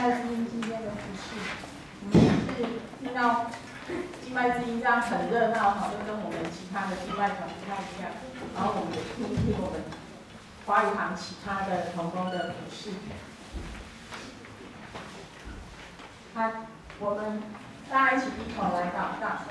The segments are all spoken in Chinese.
麦之音今天的服饰，我们是听到敬拜之音这样很热闹，好像跟我们其他的敬拜团不太一样。然后我们听一听我们华语堂其他的同工的服饰。我们大家一起低头来祷告。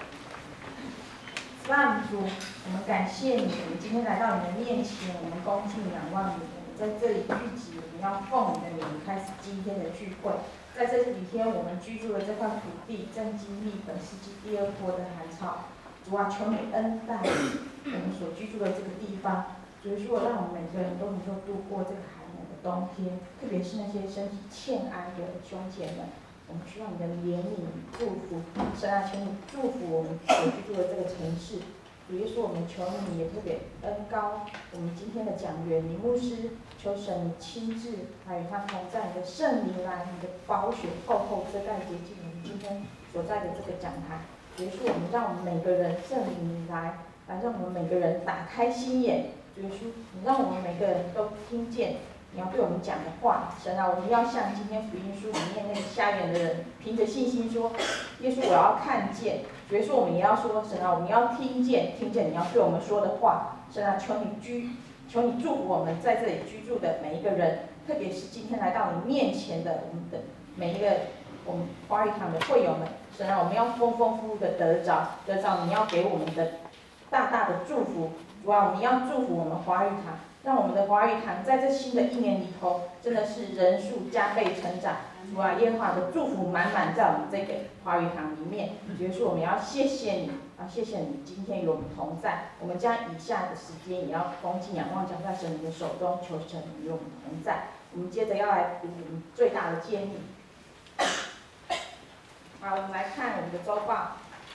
主，我们感谢你，我们今天来到你的面前，我们恭敬仰望你，我们在这里聚集，我们要奉你的名开始今天的聚会。在这几天，我们居住的这块土地正经历本世纪第二波的寒潮。主啊，求你恩待我们所居住的这个地方。主说，让我们每个人都能够度过这个寒冷的冬天，特别是那些身体欠安的兄姐们。我们需要你的怜悯、祝福，神啊，求你祝福我们所居住的这个城市。主耶稣，我们求你也特别恩膏我们今天的讲员林牧师，求神你亲自来与他同在，你的圣灵来，你的宝血厚厚遮盖洁净我们今天所在的这个讲台。主耶稣，我们让我们每个人圣灵来让我们每个人打开心眼。主耶稣，你让我们每个人都听见你要对我们讲的话。神啊，我们要像今天福音书里面那个瞎眼的人，凭着信心说，耶稣我要看见。主耶稣，我们也要说，神啊，我们要听见你要对我们说的话。神啊，求你祝福我们在这里居住的每一个人，特别是今天来到你面前的我们的每一个我们华语堂的会友们。神啊，我们要丰丰富富的得着你要给我们的大大的祝福。主啊，我们要祝福我们华语堂，让我们的华语堂在这新的一年里头，真的是人数加倍成长。主啊，耶和华的祝福满满在我们这个华语堂里面。主耶稣，我们要谢谢你，谢谢你今天与我们同在。我们将以下的时间也要恭敬仰望，交在神你的手中，求神与我们同在。我们接着要来读我们最大的诫命。好，我们来看我们的周报。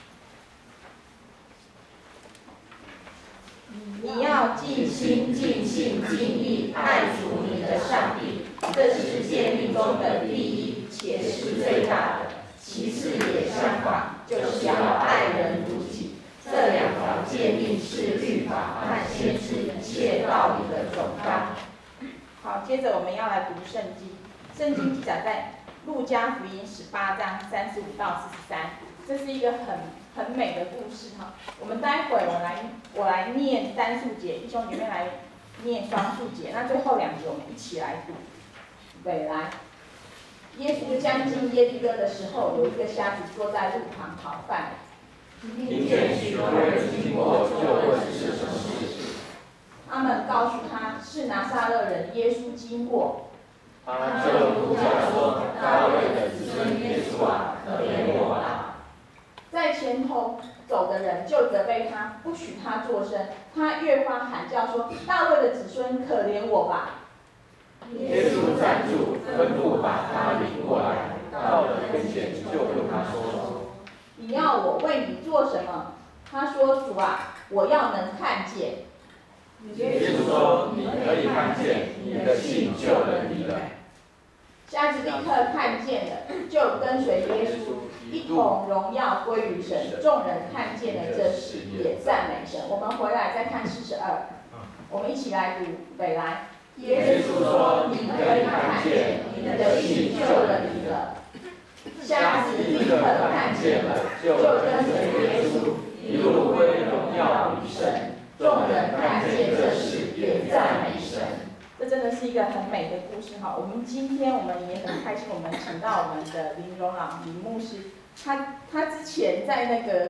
你要尽心、尽性、尽意爱主你的上帝，这是诫命中的第一，且是最大的。其次也相仿，就是要爱人如己。这两条诫命是律法和先知一切道理的总纲。好，接着我们要来读圣经。圣经记载在路加福音18章35到43，这是一个很美的故事哈。我们待会我来念单数节，弟兄姐妹来念双数节。那最后两节我们一起来读。对，来。耶稣将近耶利哥的时候，有一个瞎子坐在路旁讨饭。 听见许多人经过，就问是什么事。 他们告诉他是拿撒勒人耶稣经过。 他就呼叫说：“大卫的子孙耶稣啊，可怜我吧！” 在前头走的人就责备他，不许他作声。他越发喊叫说：“大卫的子孙，可怜我吧！” 耶稣站住，吩咐把他领过来。到了跟前，就问他说：“ 你要我为你做什么？”他说：“主啊，我要能看见。” 耶稣说：“你可以看见，你的信救了你了。” 瞎子立刻看见了，就跟随耶稣，一同荣耀归于神。众人看见了这事，也赞美神。我们回来再看42，我们一起来读。北来， 耶稣说：“你可以看见，你的信救了你了。” 瞎子立刻看见了，就跟随耶稣， 一路归荣耀于神。 众人看见这事，也赞美神。这真的是一个很美的故事哈！我们今天也很开心，我们请到我们的林荣朗林牧师，他之前在那个